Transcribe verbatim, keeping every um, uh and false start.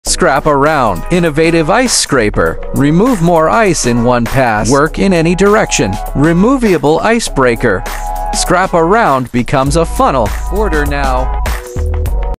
Scrap around. Innovative ice scraper. Remove more ice in one pass. Work in any direction. Removable icebreaker. Scrap around becomes a funnel. Order now.